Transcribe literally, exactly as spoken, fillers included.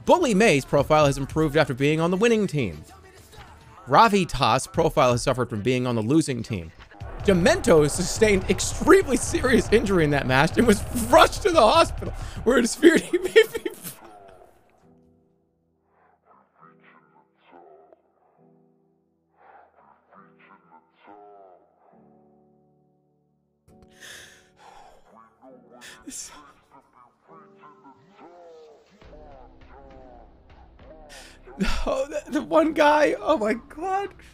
Bully May's profile has improved after being on the winning team. Ravitas' profile has suffered from being on the losing team. Demento sustained extremely serious injury in that match and was rushed to the hospital, where it is feared he may be... Oh, the, the one guy, oh my god.